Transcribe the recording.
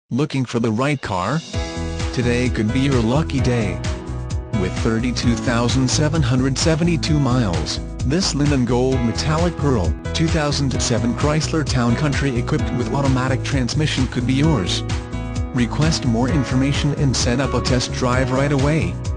Looking for the right car? Today could be your lucky day. With 32,772 miles, this Linden Gold Metallic Pearl 2007 Chrysler Town Country equipped with automatic transmission could be yours. Request more information and set up a test drive right away.